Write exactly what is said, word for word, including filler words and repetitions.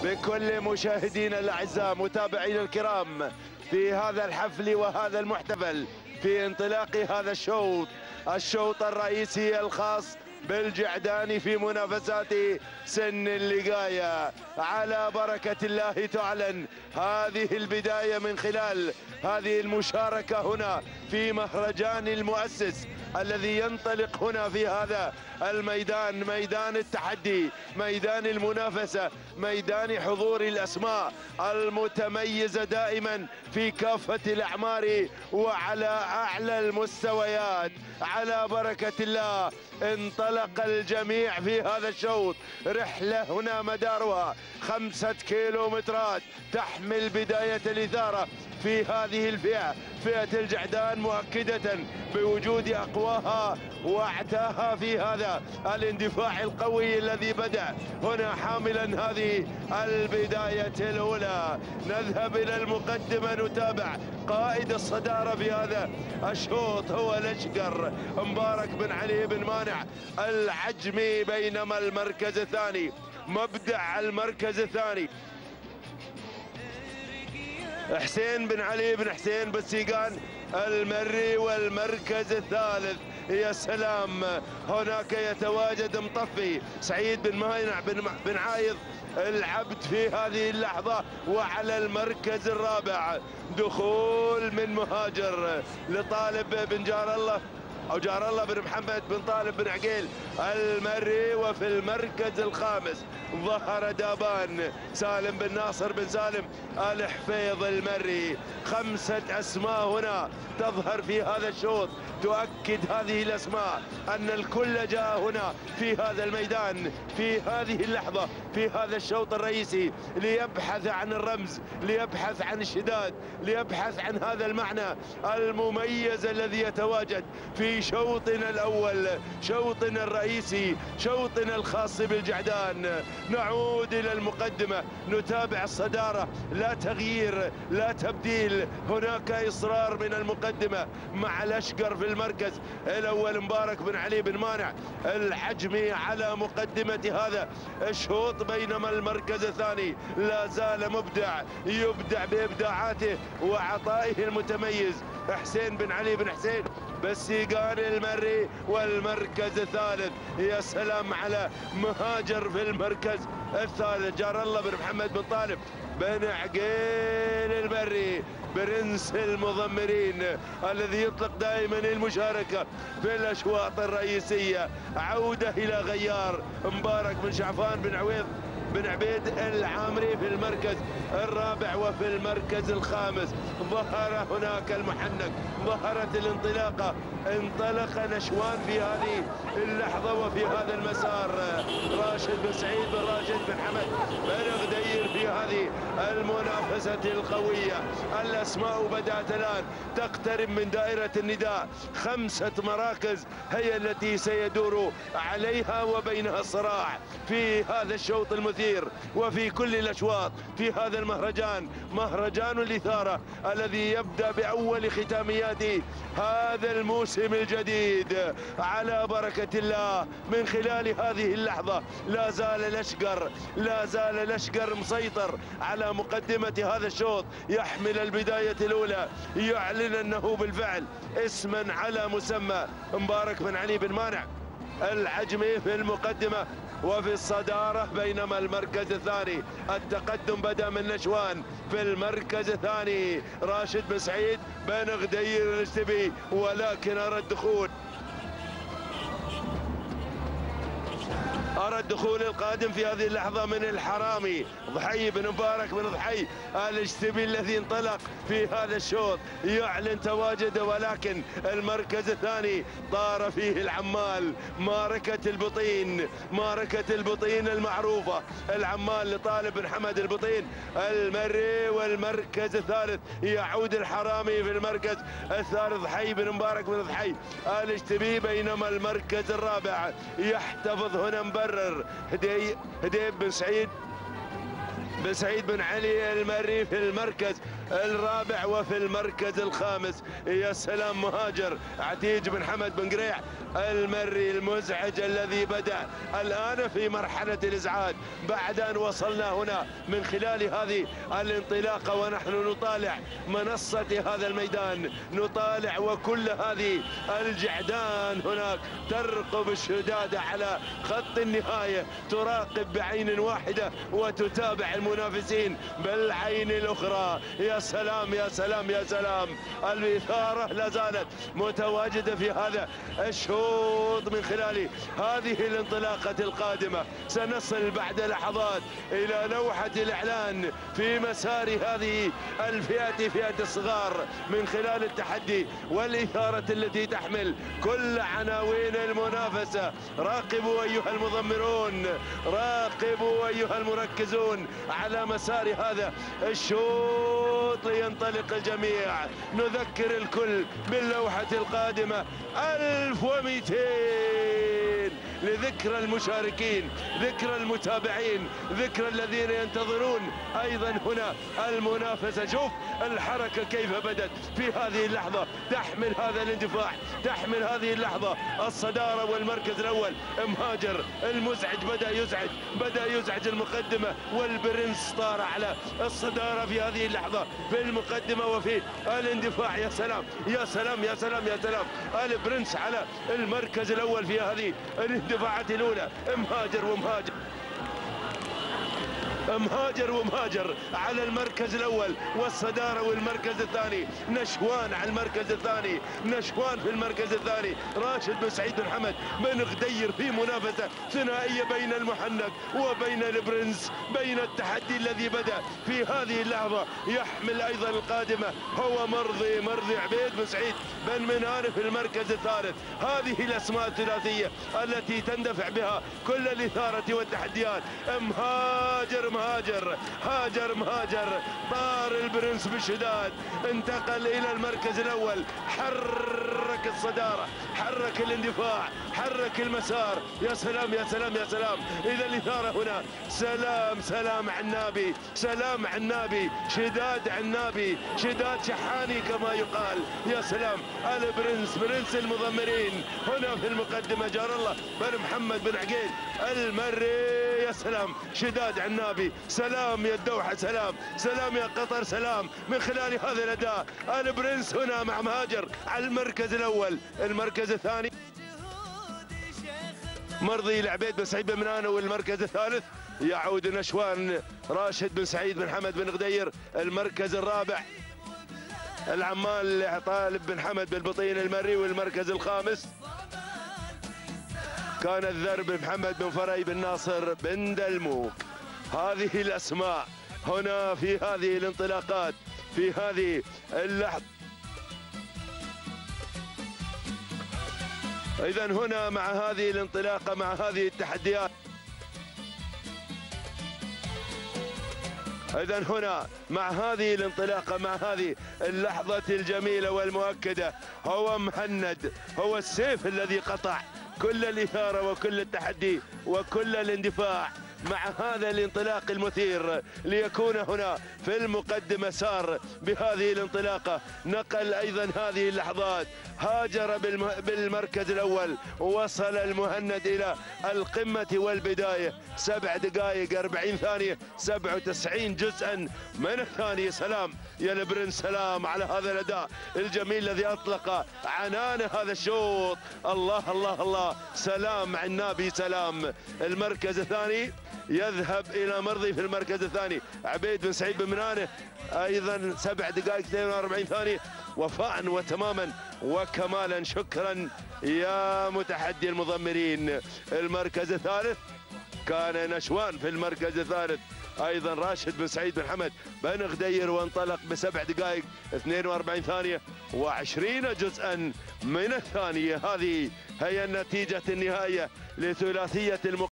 بكل مشاهدينا الاعزاء متابعينا الكرام في هذا الحفل وهذا المحتفل في انطلاق هذا الشوط الشوط الرئيسي الخاص بالجعداني في منافسات سن اللقاية. على بركة الله تعلن هذه البداية من خلال هذه المشاركة هنا في مهرجان المؤسس الذي ينطلق هنا في هذا الميدان، ميدان التحدي، ميدان المنافسة، ميدان حضور الأسماء المتميزة دائما في كافة الأعمار وعلى أعلى المستويات. على بركة الله انطلق الجميع في هذا الشوط، رحلة هنا مدارها خمسة كيلومترات تحمل بداية الإثارة في هذه الفئة، فئة الجعدان، مؤكدة بوجود أقواها وأعتاها في هذا الاندفاع القوي الذي بدأ هنا حاملا هذه البداية الأولى. نذهب إلى المقدمة نتابع قائد الصدارة في هذا الشوط هو الأشقر مبارك بن علي بن مانع العجمي، بينما المركز الثاني مبدع المركز الثاني حسين بن علي بن حسين بالسيقان المري، والمركز الثالث يا سلام هناك يتواجد مطفي سعيد بن مانع بن, بن عايض العبد في هذه اللحظة. وعلى المركز الرابع دخول من مهاجر لطالب بن جار الله أو جار الله بن محمد بن طالب بن عقيل المري. وفي المركز الخامس ظهر دابان سالم بن ناصر بن سالم الحفيظ المري. خمسة أسماء هنا تظهر في هذا الشوط تؤكد هذه الأسماء أن الكل جاء هنا في هذا الميدان في هذه اللحظة في هذا الشوط الرئيسي ليبحث عن الرمز، ليبحث عن الشداد، ليبحث عن هذا المعنى المميز الذي يتواجد في شوطنا الأول، شوطنا الرئيسي، شوطنا الخاص بالجعدان. نعود إلى المقدمة نتابع الصدارة، لا تغيير لا تبديل، هناك إصرار من المقدمة مع الأشقر في المركز الأول مبارك بن علي بن مانع العجمي على مقدمة هذا الشوط، بينما المركز الثاني لا زال مبدع يبدع بإبداعاته وعطائه المتميز حسين بن علي بن حسين بالسيقان المري. والمركز الثالث يا سلام على مهاجر في المركز الثالث جار الله بن محمد بن طالب بن عقيل المري، برنس المضمرين الذي يطلق دائما المشاركة في الأشواط الرئيسية. عودة إلى غيار مبارك بن شعفان بن عويض بن عبيد العامري في المركز الرابع. وفي المركز الخامس ظهر هناك المحنك، ظهرت الانطلاقة، انطلق نشوان في هذه اللحظة وفي هذا المسار راشد بن سعيد بن راشد بن حمد بن غدير في هذه المنافسة القوية. الأسماء بدأت الآن تقترب من دائرة النداء، خمسة مراكز هي التي سيدور عليها وبينها الصراع في هذا الشوط المثير وفي كل الأشواط في هذا المهرجان، مهرجان الإثارة الذي يبدأ بأول ختاميات هذا الموسم الجديد. على بركة الله من خلال هذه اللحظة لا زال الأشقر لا زال الأشقر مسيطر على مقدمة هذا الشوط، يحمل البداية الأولى، يعلن أنه بالفعل اسما على مسمى مبارك بن علي بن مانع العجمي في المقدمة وفي الصدارة، بينما المركز الثاني التقدم بدأ من نشوان، في المركز الثاني راشد بن سعيد بن غدير الاشتبي. ولكن أرى الدخول أرى الدخول القادم في هذه اللحظة من الحرامي ضحي بن مبارك بن ضحي الاشتبي الذي انطلق في هذا الشوط يعلن تواجده. ولكن المركز الثاني طار فيه العمال، معركة البطين، معركة البطين المعروفة، العمال لطالب بن حمد البطين المري. والمركز الثالث يعود الحرامي في المركز الثالث ضحي بن مبارك بن ضحي الاشتبي، بينما المركز الرابع يحتفظ هنا مبرر هدي هديب بن سعيد بن سعيد بن علي المري في المركز الرابع وفي المركز الخامس يا سلام مهاجر عتيج بن حمد بن قريع المري المزعج الذي بدأ الآن في مرحلة الإزعاج بعد أن وصلنا هنا من خلال هذه الانطلاقة ونحن نطالع منصة هذا الميدان، نطالع وكل هذه الجعدان هناك ترقب الشدادة على خط النهاية، تراقب بعين واحدة وتتابع المنافسين بالعين الأخرى. يا سلام يا سلام يا سلام، الإثارة لا زالت متواجدة في هذا الشوط من خلال هذه الانطلاقة القادمة. سنصل بعد لحظات إلى لوحة الإعلان في مسار هذه الفئة، فئة الصغار، من خلال التحدي والإثارة التي تحمل كل عناوين المنافسة. راقبوا أيها المضمرون، راقبوا أيها المركزون على مسار هذا الشوط لينطلق الجميع. نذكر الكل باللوحة القادمة ألف ومئتين لذكرى المشاركين، ذكرى المتابعين، ذكرى الذين ينتظرون أيضا هنا المنافسة. شوف الحركة كيف بدت في هذه اللحظة، تحمل هذا الاندفاع، تحمل هذه اللحظة الصدارة والمركز الأول. مهاجر المزعج بدأ يزعج، بدأ يزعج المقدمة، والبرنس طار على الصدارة في هذه اللحظة في المقدمة وفي الاندفاع. يا سلام يا سلام يا سلام يا سلام، البرنس على المركز الأول في هذه الاندفاعات الأولى. مهاجر ومهاجر مهاجر ومهاجر على المركز الأول والصدارة والمركز الثاني. نشوان على المركز الثاني، نشوان في المركز الثاني. راشد بن سعيد بن حمد بن غدير في منافسة ثنائية بين المحنك وبين البرنس، بين التحدي الذي بدأ في هذه اللحظة. يحمل أيضا القادمة هو مرضي مرضي عبيد بن سعيد بن منان في المركز الثالث. هذه الأسماء الثلاثية التي تندفع بها كل الإثارة والتحديات. مهاجر مهاجر هاجر مهاجر، طار البرنس بشداد، انتقل الى المركز الاول، حرك الصداره، حرك الاندفاع، حرك المسار. يا سلام يا سلام يا سلام، اذا الاثاره هنا. سلام سلام عنابي، سلام عنابي، شداد عنابي، شداد شحاني كما يقال. يا سلام، البرنس برنس المضمرين هنا في المقدمه، جار الله بن محمد بن عقيل المري. يا سلام شداد عنابي، سلام يا الدوحة، سلام سلام يا قطر، سلام من خلال هذا الأداء. البرنس هنا مع مهاجر على المركز الأول. المركز الثاني مرضي العبيد بن سعيد بن منان، والمركز الثالث يعود نشوان راشد بن سعيد بن حمد بن غدير. المركز الرابع العمال طالب بن حمد بن بطين المري، والمركز الخامس كان الذرب محمد بن فري بن ناصر بن دلموك. هذه الأسماء هنا في هذه الانطلاقات في هذه اللحظة. إذن هنا مع هذه الانطلاقة مع هذه التحديات، إذن هنا مع هذه الانطلاقة مع هذه اللحظة الجميلة والمؤكدة، هو مهند، هو السيف الذي قطع كل الإثارة وكل التحدي وكل الاندفاع مع هذا الانطلاق المثير ليكون هنا في المقدمة. سار بهذه الانطلاقة، نقل أيضا هذه اللحظات، هاجر بالمركز الأول، وصل المهند إلى القمة والبداية. سبع دقائق أربعين ثانية، سبعة وتسعين جزءا من الثانية. سلام يا البرنس، سلام على هذا الأداء الجميل الذي أطلق عنان هذا الشوط. الله الله الله، سلام عنابي، سلام. المركز الثاني يذهب إلى مرضي في المركز الثاني، عبيد بن سعيد بن منانه أيضا سبع دقائق اثنين وأربعين ثانية، وفاء وتماما وكمالا. شكرا يا متحدي المضمرين. المركز الثالث كان نشوان في المركز الثالث، ايضا راشد بن سعيد بن حمد بن غدير، وانطلق بسبع دقائق اثنين وأربعين ثانية وعشرين جزءا من الثانية. هذه هي النتيجة النهائية لثلاثية المقدمة.